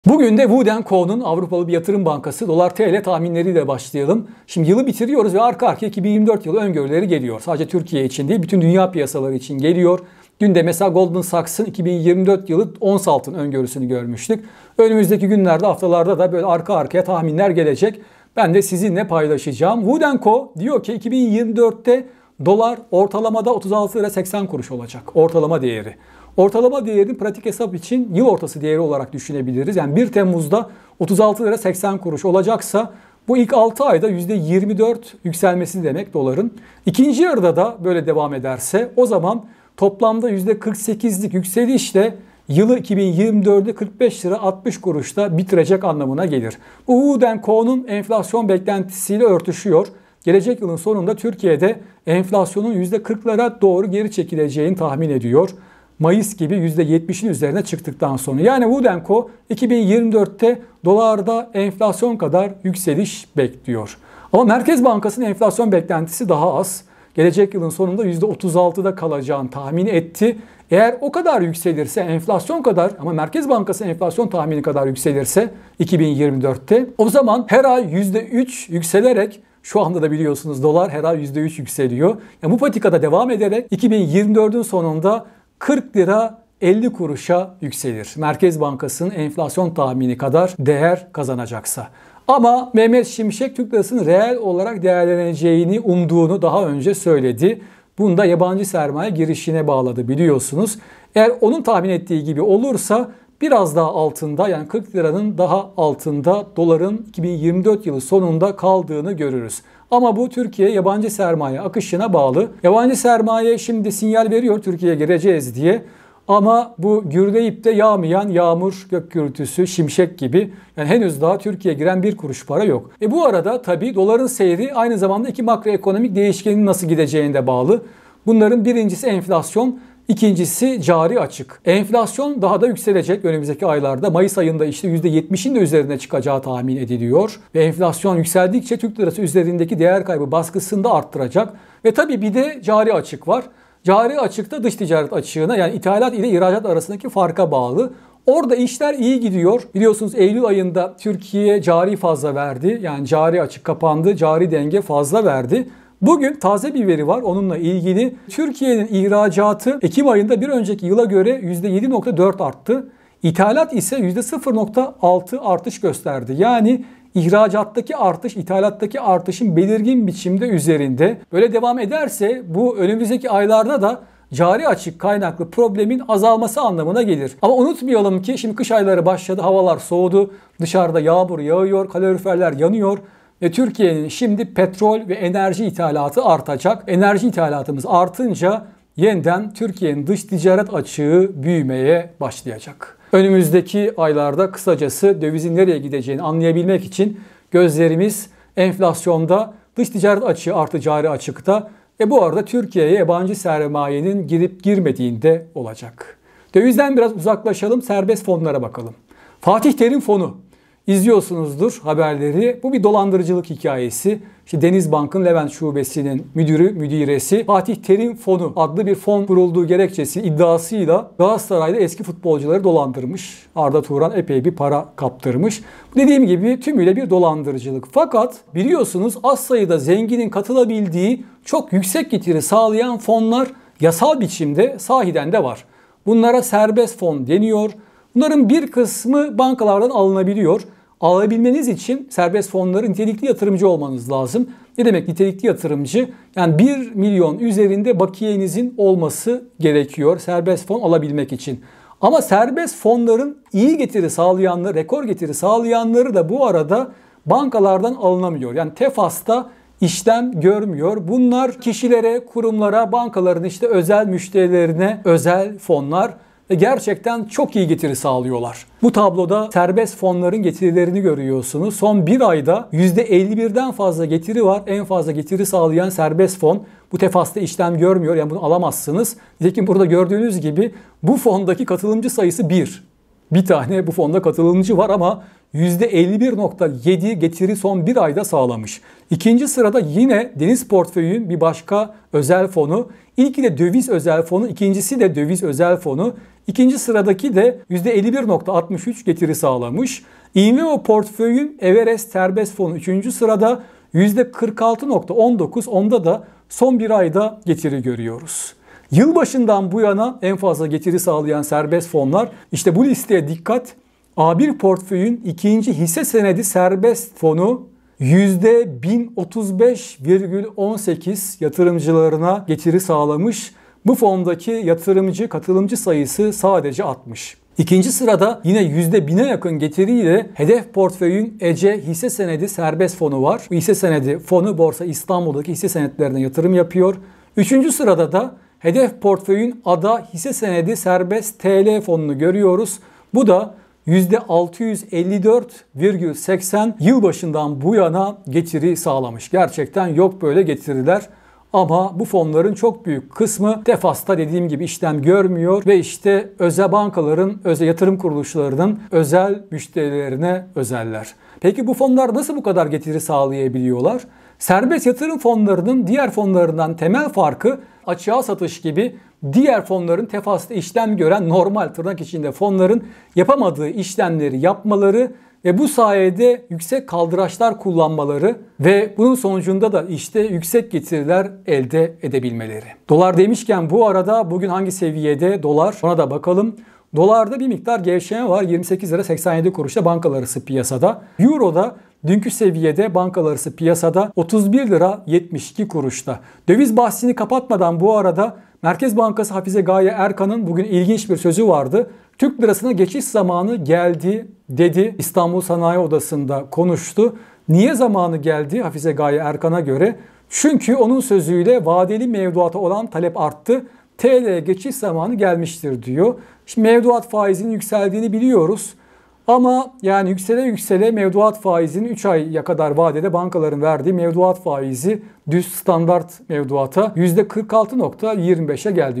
Bugün de Wood & Co'nun Avrupalı bir yatırım bankası dolar TL tahminleriyle başlayalım. Şimdi yılı bitiriyoruz ve arka arkaya 2024 yılı öngörüleri geliyor. Sadece Türkiye için değil, bütün dünya piyasaları için geliyor. Dün de mesela Goldman Sachs'ın 2024 yılı ons altın öngörüsünü görmüştük. Önümüzdeki günlerde, haftalarda da böyle arka arkaya tahminler gelecek. Ben de sizinle paylaşacağım. Wood & Co diyor ki 2024'te dolar ortalamada 36 lira 80 kuruş olacak. Ortalama değeri. Ortalama değerini pratik hesap için yıl ortası değeri olarak düşünebiliriz. Yani 1 Temmuz'da 36 lira 80 kuruş olacaksa bu ilk 6 ayda %24 yükselmesi demek doların. İkinci yarıda da böyle devam ederse o zaman toplamda %48'lik yükselişle yılı 2024'de 45 lira 60 kuruşta bitirecek anlamına gelir. Bu Wood & Co'nun enflasyon beklentisiyle örtüşüyor. Gelecek yılın sonunda Türkiye'de enflasyonun %40'lara doğru geri çekileceğini tahmin ediyor. Mayıs gibi %70'in üzerine çıktıktan sonra. Yani Wood & Co 2024'te dolarda enflasyon kadar yükseliş bekliyor. Ama Merkez Bankası'nın enflasyon beklentisi daha az. Gelecek yılın sonunda %36'da kalacağını tahmin etti. Eğer o kadar yükselirse enflasyon kadar ama Merkez Bankası enflasyon tahmini kadar yükselirse 2024'te o zaman her ay %3 yükselerek şu anda da biliyorsunuz dolar her ay %3 yükseliyor. Yani bu patikada devam ederek 2024'ün sonunda 40 lira 50 kuruşa yükselir. Merkez Bankası'nın enflasyon tahmini kadar değer kazanacaksa. Ama Mehmet Şimşek Türk lirasının reel olarak değerleneceğini umduğunu daha önce söyledi. Bunu da yabancı sermaye girişine bağladı biliyorsunuz. Eğer onun tahmin ettiği gibi olursa biraz daha altında yani 40 liranın daha altında doların 2024 yılı sonunda kaldığını görürüz. Ama bu Türkiye yabancı sermaye akışına bağlı. Yabancı sermaye şimdi sinyal veriyor Türkiye'ye gireceğiz diye. Ama bu gürleyip de yağmayan yağmur, gök gürültüsü, şimşek gibi yani henüz daha Türkiye'ye giren bir kuruş para yok. Bu arada tabii doların seyri aynı zamanda iki makroekonomik değişkenin nasıl gideceğine de bağlı. Bunların birincisi enflasyon. İkincisi cari açık. Enflasyon daha da yükselecek önümüzdeki aylarda. Mayıs ayında işte %70'in de üzerine çıkacağı tahmin ediliyor. Ve enflasyon yükseldikçe Türk lirası üzerindeki değer kaybı baskısını da arttıracak. Ve tabii bir de cari açık var. Cari açıkta dış ticaret açığına yani ithalat ile ihracat arasındaki farka bağlı. Orada işler iyi gidiyor. Biliyorsunuz Eylül ayında Türkiye cari fazla verdi. Yani cari açık kapandı, cari denge fazla verdi. Bugün taze bir veri var onunla ilgili. Türkiye'nin ihracatı Ekim ayında bir önceki yıla göre %7.4 arttı. İthalat ise %0.6 artış gösterdi. Yani ihracattaki artış, ithalattaki artışın belirgin biçimde üzerinde. Böyle devam ederse bu önümüzdeki aylarda da cari açık kaynaklı problemin azalması anlamına gelir. Ama unutmayalım ki şimdi kış ayları başladı, havalar soğudu, dışarıda yağmur yağıyor, kaloriferler yanıyor. Ve Türkiye'nin şimdi petrol ve enerji ithalatı artacak. Enerji ithalatımız artınca yeniden Türkiye'nin dış ticaret açığı büyümeye başlayacak. Önümüzdeki aylarda kısacası dövizin nereye gideceğini anlayabilmek için gözlerimiz enflasyonda, dış ticaret açığı artı cari açıkta. Bu arada Türkiye'ye yabancı sermayenin girip girmediğinde olacak. Dövizden biraz uzaklaşalım, serbest fonlara bakalım. Fatih Terim Fonu. İzliyorsunuzdur haberleri. Bu bir dolandırıcılık hikayesi. İşte Denizbank'ın Levent Şubesi'nin müdiresi Fatih Terim Fonu adlı bir fon kurulduğu gerekçesi iddiasıyla Galatasaray'da eski futbolcuları dolandırmış. Arda Turan epey bir para kaptırmış. Dediğim gibi tümüyle bir dolandırıcılık. Fakat biliyorsunuz az sayıda zenginin katılabildiği çok yüksek getiri sağlayan fonlar yasal biçimde sahiden de var. Bunlara serbest fon deniyor. Bunların bir kısmı bankalardan alınabiliyor. Alabilmeniz için serbest fonların nitelikli yatırımcı olmanız lazım. Ne demek nitelikli yatırımcı? Yani 1 milyon üzerinde bakiyenizin olması gerekiyor serbest fon alabilmek için. Ama serbest fonların iyi getiri sağlayanları, rekor getiri sağlayanları da bu arada bankalardan alınamıyor. Yani TEFAS'ta işlem görmüyor. Bunlar kişilere, kurumlara, bankaların işte özel müşterilerine özel fonlar. Gerçekten çok iyi getiri sağlıyorlar. Bu tabloda serbest fonların getirilerini görüyorsunuz. Son bir ayda %51'den fazla getiri var. En fazla getiri sağlayan serbest fon. Bu TEFAS'ta işlem görmüyor. Yani bunu alamazsınız. Nitekim burada gördüğünüz gibi bu fondaki katılımcı sayısı 1. Bir tane bu fonda katılımcı var ama %51.7 getiri son bir ayda sağlamış. İkinci sırada yine Deniz Portföy'ün bir başka özel fonu. İlki de döviz özel fonu, ikincisi de döviz özel fonu. İkinci sıradaki de %51.63 getiri sağlamış. İnveo portföyün Everest serbest fonu 3. sırada %46.19, onda da son bir ayda getiri görüyoruz. Yılbaşından bu yana en fazla getiri sağlayan serbest fonlar, işte bu listeye dikkat. A1 portföyün ikinci hisse senedi serbest fonu %1035,18 yatırımcılarına getiri sağlamış. Bu fondaki yatırımcı, katılımcı sayısı sadece 60. İkinci sırada yine %1000'e yakın getiriyle hedef portföyün Ece hisse senedi serbest fonu var. Bu hisse senedi fonu Borsa İstanbul'daki hisse senetlerine yatırım yapıyor. Üçüncü sırada da hedef portföyün Ada hisse senedi serbest TL fonunu görüyoruz. Bu da %654,80 yılbaşından bu yana getiri sağlamış. Gerçekten yok böyle getiriler. Ama bu fonların çok büyük kısmı defasta dediğim gibi işlem görmüyor ve işte özel bankaların, özel yatırım kuruluşlarının özel müşterilerine özeller. Peki bu fonlar nasıl bu kadar getiri sağlayabiliyorlar? Serbest yatırım fonlarının diğer fonlarından temel farkı açığa satış gibi diğer fonların tefasta işlem gören normal tırnak içinde fonların yapamadığı işlemleri yapmaları ve bu sayede yüksek kaldıraçlar kullanmaları ve bunun sonucunda da işte yüksek getiriler elde edebilmeleri. Dolar demişken bu arada bugün hangi seviyede dolar, ona da bakalım. Dolarda bir miktar gevşeme var. 28 lira 87 kuruşta bankalar arası piyasada. Euro'da dünkü seviyede bankalar arası piyasada 31 lira 72 kuruşta. Döviz bahsini kapatmadan bu arada Merkez Bankası Hafize Gaye Erkan'ın bugün ilginç bir sözü vardı. Türk lirasına geçiş zamanı geldi dedi. İstanbul Sanayi Odası'nda konuştu. Niye zamanı geldi Hafize Gaye Erkan'a göre? Çünkü onun sözüyle vadeli mevduata olan talep arttı. TL'ye geçiş zamanı gelmiştir diyor. Şimdi mevduat faizinin yükseldiğini biliyoruz. Ama yani yüksele yüksele mevduat faizinin 3 aya kadar vadede bankaların verdiği mevduat faizi düz standart mevduata %46.25'e geldi.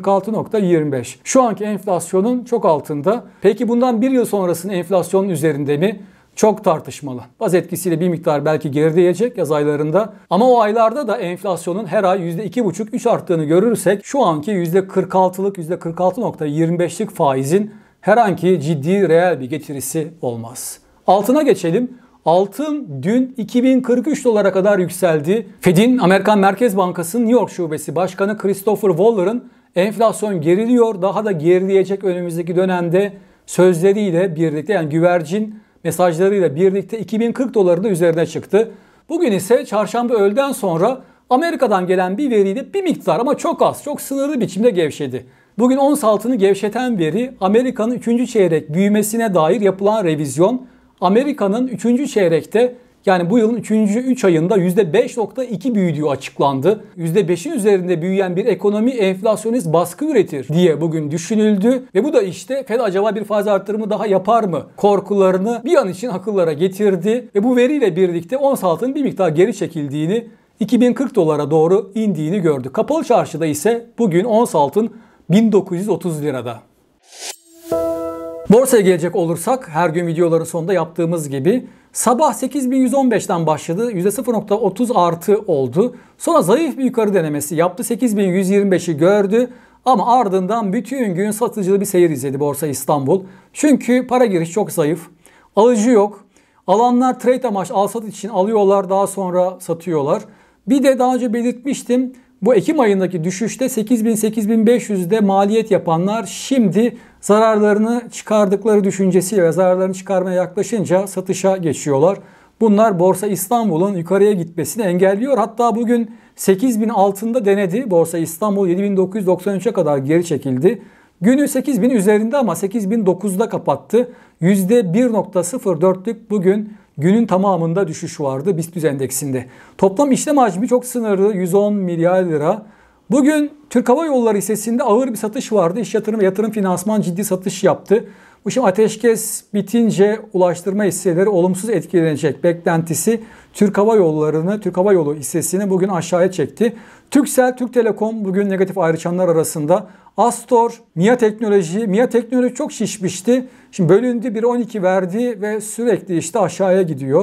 %46.25. Şu anki enflasyonun çok altında. Peki bundan bir yıl sonrasının enflasyonun üzerinde mi? Çok tartışmalı. Baz etkisiyle bir miktar belki gerileyecek yaz aylarında. Ama o aylarda da enflasyonun her ay %2,5-3 arttığını görürsek şu anki %46'lık %46.25'lik faizin herhangi ciddi reel bir getirisi olmaz. Altına geçelim. Altın dün 2043 dolara kadar yükseldi. Fed'in Amerikan Merkez Bankası'nın New York Şubesi Başkanı Christopher Waller'ın enflasyon geriliyor, daha da gerileyecek önümüzdeki dönemde sözleriyle birlikte, yani güvercin mesajlarıyla birlikte 2040 doların da üzerine çıktı. Bugün ise çarşamba öğleden sonra Amerika'dan gelen bir veriyle bir miktar ama çok az, çok sınırlı biçimde gevşedi. Bugün ons altını gevşeten veri Amerika'nın 3. çeyrek büyümesine dair yapılan revizyon. Amerika'nın 3. çeyrekte, yani bu yılın 3. ayında %5.2 büyüdüğü açıklandı. %5'in üzerinde büyüyen bir ekonomi enflasyonist baskı üretir diye bugün düşünüldü. Ve bu da işte Fed acaba bir faiz artırımı daha yapar mı korkularını bir an için akıllara getirdi. Ve bu veriyle birlikte ons altının bir miktar geri çekildiğini, 2040 dolara doğru indiğini gördük. Kapalı çarşıda ise bugün ons altın 1930 lirada. Borsaya gelecek olursak her gün videoların sonunda yaptığımız gibi sabah 8115'ten başladı. %0.30 artı oldu. Sonra zayıf bir yukarı denemesi yaptı. 8125'i gördü. Ama ardından bütün gün satıcılı bir seyir izledi Borsa İstanbul. Çünkü para giriş çok zayıf. Alıcı yok. Alanlar trade amaç al-sat için alıyorlar, daha sonra satıyorlar. Bir de daha önce belirtmiştim. Bu Ekim ayındaki düşüşte 8000-8500'de maliyet yapanlar şimdi zararlarını çıkardıkları düşüncesiyle ve zararlarını çıkarmaya yaklaşınca satışa geçiyorlar. Bunlar Borsa İstanbul'un yukarıya gitmesini engelliyor. Hatta bugün 8000 altında denedi. Borsa İstanbul 7993'e kadar geri çekildi. Günü 8000 üzerinde ama 8009'da kapattı. %1.04'lük bugün günün tamamında düşüş vardı BIST endeksinde. Toplam işlem hacmi çok sınırlı, 110 milyar lira. Bugün Türk Hava Yolları hissesinde ağır bir satış vardı. İş yatırım ve yatırım finansman ciddi satış yaptı. Bu şimdi ateşkes bitince ulaştırma hisseleri olumsuz etkilenecek beklentisi Türk Hava Yolu hissesini bugün aşağıya çekti. Türksel, Türk Telekom bugün negatif ayrışanlar arasında. Astor, MİA Teknoloji çok şişmişti. Şimdi bölündü, 1.12 verdi ve sürekli işte aşağıya gidiyor.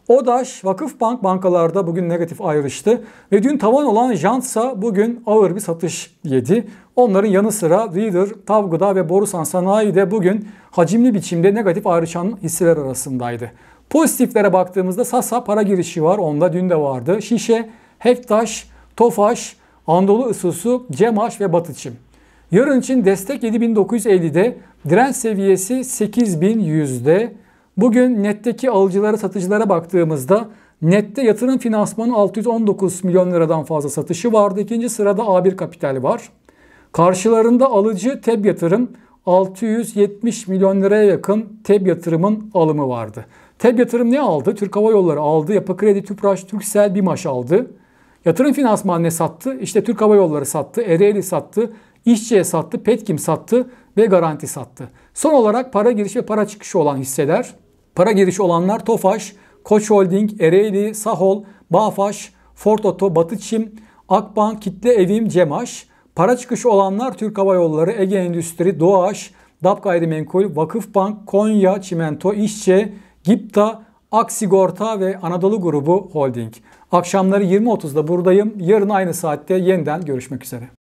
ODAŞ, Vakıfbank bankalarda bugün negatif ayrıştı. Ve dün tavan olan Jantsa bugün ağır bir satış yedi. Onların yanı sıra Reader, Tavgıda ve Borusan Sanayi de bugün hacimli biçimde negatif ayrışan hisseler arasındaydı. Pozitiflere baktığımızda Sasa para girişi var. Onda dün de vardı. Şişe, Heftaş, Tofaş, Anadolu Isuzu, Cemaş ve Batıçim. Yarın için destek 7950'de, direnç seviyesi 8100'de. Bugün netteki alıcılara satıcılara baktığımızda nette yatırım finansmanı 619 milyon liradan fazla satışı vardı. İkinci sırada A1 Kapital var. Karşılarında alıcı TEB Yatırım 670 milyon liraya yakın TEB Yatırım'ın alımı vardı. TEB Yatırım ne aldı? Türk Hava Yolları aldı. Yapı Kredi, Tüpraş, Turkcell, BİMAŞ aldı. Yatırım finansman ne sattı? İşte Türk Hava Yolları sattı, Ereğli sattı, İşçi'ye sattı, Petkim sattı ve Garanti sattı. Son olarak para giriş ve para çıkışı olan hisseler. Para girişi olanlar Tofaş, Koç Holding, Ereğli, Sahol, Bağfaş, Ford Oto, Batıçim, Akbank, Kitle Evim, Cemaş. Para çıkışı olanlar Türk Hava Yolları, Ege Endüstri, Doğaş, DAP Gayrimenkul, Vakıfbank, Konya, Çimento, İşçe, Gipta, Aksigorta ve Anadolu Grubu Holding. Akşamları 20.30'da buradayım. Yarın aynı saatte yeniden görüşmek üzere.